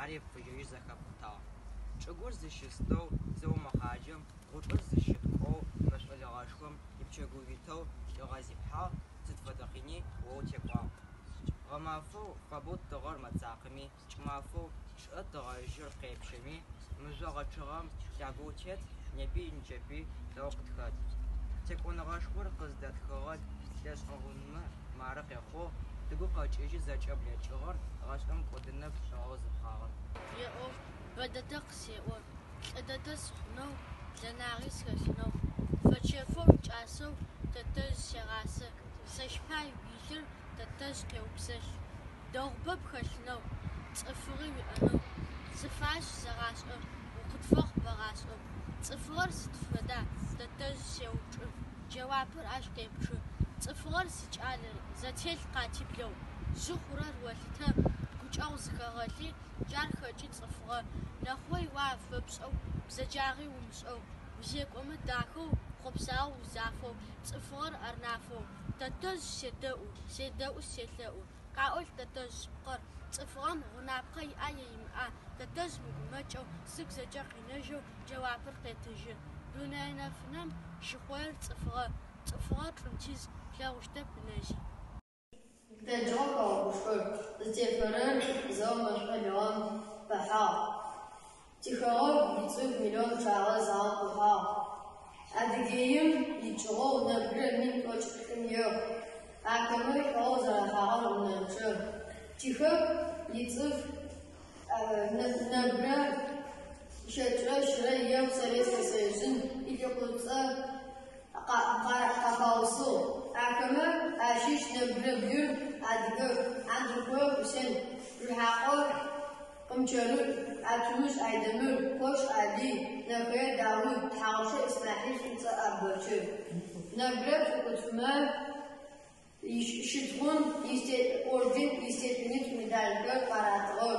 ари фыжьыжь зэхэпхъутагъ. Чӏыгур зыщыстэу зэумыхьаджэм гъучӏыр зыщыткӏоу мэшӏолыгъэшхом ипчэгуитэу игъэзипхьагъ, сыд фэдэ къини о текӏуагъ. Гъэмафэу фэбэу тыгъэр мэцакъыми, кӏымафэу чъыӏэ тыгъэжьыр къепщэми, мыжъогъэчъыгъэм лъагэу тет, непи инджэпи дэгъу къытхэт. Текӏоныгъэшхор къыздэтхыгъэр лъэшӏэгъонмэ мары къехъугъ, тыгу къэкӏыжьи зэкӏэ блэкӏыгъэр гъэшӏэм кӏодынэу щыгъэу зыпхъагъэр. Еӏо бэдэдэ къысеӏо, лӏэдэдэ схъунэу, лэнагъи схэлъынэу, фэчэфэу кӏасэу тэтэжъ сегъасэ, сэшъпай уилъыр тэтэжъ къеупсэлъ, дэгъубэ пхэлъынэу, цӏыфыгъи уиӏэнэу, сыфащ зэгъашӏэ, укъытфэгъ бэгъашӏэу, цӏыфыгъэр сыд фэда тэтэжъ сеупчӏы, джэуапыр ащ къепчъы, цӏыфыгъэр сикӏалэ, зэтелъ къатиблэу, жьы хъурэр олъытэ, гукӏэу зыхэгъэлъи, джар хэкӏи цӏыфыгъэ, нэхъой уафэпшӏэу, бзэджагъи умышӏэу, узекӏомэ дахэу, хъопсагъэу узафэу, цӏыфыгъэр ӏэрнафэу, тэтэжъ седэӏу селъэӏу, къаӏолъ тэтэжъ шъыпкъэр, цӏыфыгъэм гъунапкъэ иӏа е имыӏа, тэтэжъ мыгумэкӏэу, сыгу зэкӏэ къинэжьэу, джэуапыр къетыжьы. Дунэе нэфынэм шыхъоер цӏыфыгъэ, цӏыфыгъэ чӏунтиз плъэгъущтэп ынэжьи. Дэджэгъу къэгъэгушӏо, зытефэрэр зэу мэшӏолыгъэм пэхьагъ. Тихэгъэгу ицӏыф миллион чъагъэ загъэ къухьагъ. Адыгеим ичӏыгъэу нэбгырэ мин тӏокӏ ехъу. Ахэмэ шӏуагъэу зэрэхьагъэр унэмкӏэ. Тихэку ицӏыф нэбгырэ щэкӏрэ щырэ ехъу Советскэ Союзым илъэкъуцӏэ къафаусыгъ. Ахэмэ ащыщ нэбгырэ бгыр адыгэ Андрухо Хусен, Жыхьакъо Къымчэрыр, Атунус Айдэмыр, Къош Али, Нэхъые Дауд, Тхьаусэ Исмаил, Шӏуцӏэ Абочы. Нэбгырэ пшӏыкӏутфымэ щытхъун орден естественных медалькэр къаратыгъэх.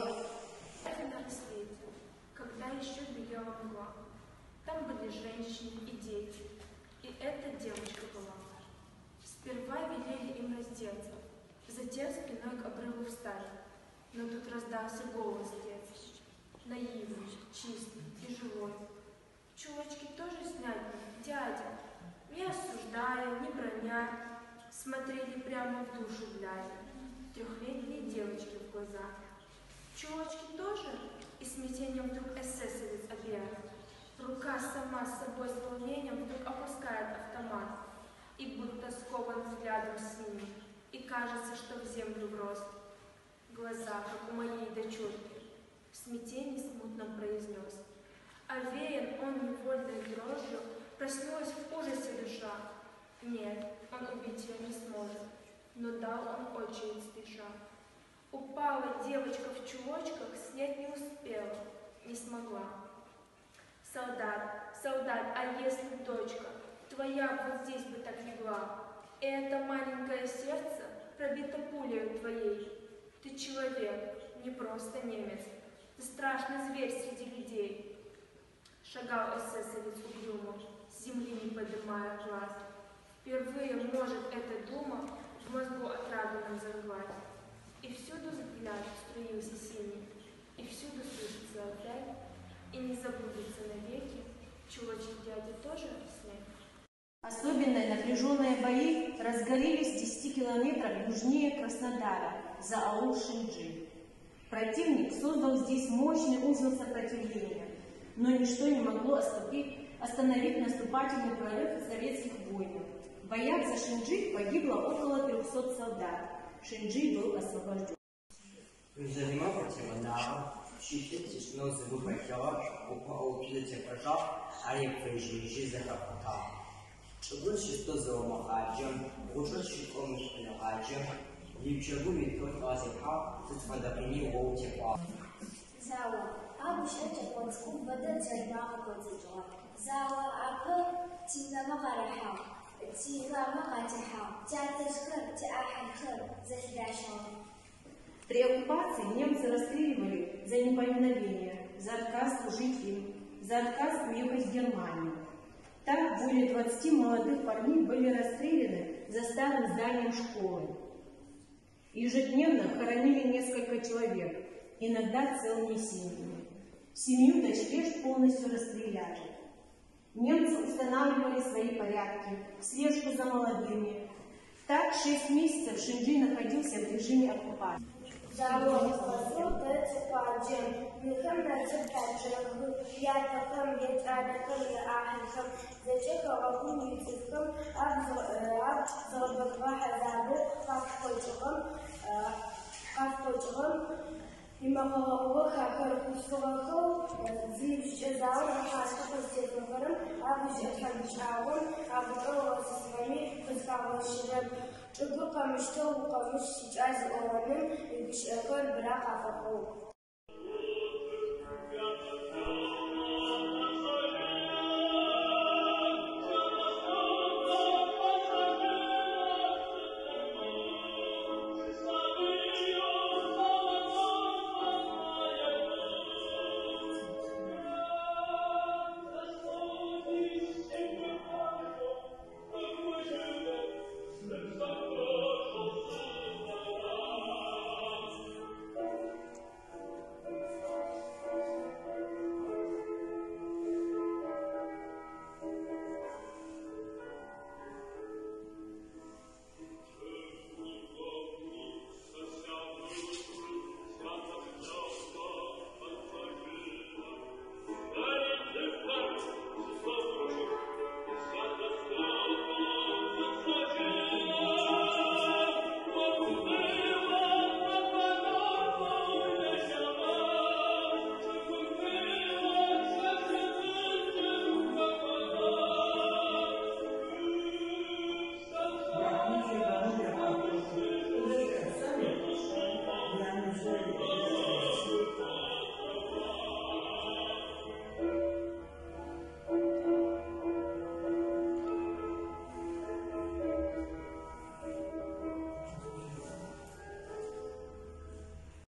Когда еще белела мгла, там были женщины и дети, и эта девочка была. Сперва велели им раздеться, затем спиной к обрыву встать, но тут раздался голос детский, наивный, чистый и живой. Чулочки тоже снять, дядя, не осуждая, не броня, смотрели прямо в душу глядя, трехлетние девочки в глаза. Чулочки тоже? И смятением вдруг эсэсовец объявит. Рука сама с собой с волнением вдруг опускает автомат, и будто скован взглядом синим, и кажется, что в землю врос. Глаза, как у моей дочурки, в смятении смутном произнес. Овеян он невольной дрожью, проснулась в ужасе душа. Нет, он убить ее не сможет, но дал он очередь спеша. Упала девочка в чулочках, снять не успела, не смогла. Солдат, солдат, а если дочка твоя вот здесь бы так легла, и это маленькое сердце пробито пулей твоей? Ты человек, не просто немец, ты страшный зверь среди людей. Шагал эсэсовец угрюмо, с земли не поднимая глаз. Впервые может эта дума в мозгу отраду нам зажглась. И всюду взгляд струился синий, и всюду слышится опять, и не забудется навеки, чулочки дяди тоже снять. Особенно напряженные бои разгорелись в 10 километрах южнее Краснодара, за аул Шинджи. Противник создал здесь мощный узел сопротивления, но ничто не могло остановить наступательный прорыв советских воинов. В боях за Шинджи погибло около 300 солдат. Шинджи был освобожден. Занимал противодара, щитит тишину зыбу бахера, упал пилите пожар, а я прижижи захапутал. Чугун шесто заумахаджем, гучу щитком шпилахаджем, липчагу метод азиха, цитфадапини воутеква. Зауа, абу шача коцку бада цербаха коцичуа. Зауа апа тинама гараха, тинама гатиха, тяташка, тяаханха, захидашава. При оккупации немцы расстреливали за неповиновение, за отказ служить им, за отказ уехать в Германию. Так более 20 молодых парней были расстреляны за старым зданием школы. Ежедневно хоронили несколько человек. иногда целыми семьями. Семью ночлеж полностью расстреляли. Немцы устанавливали свои порядки, слежку за молодыми. Так 6 месяцев Шинджи находился в режиме оккупации. Чего помешал, сейчас он, и бишь, брака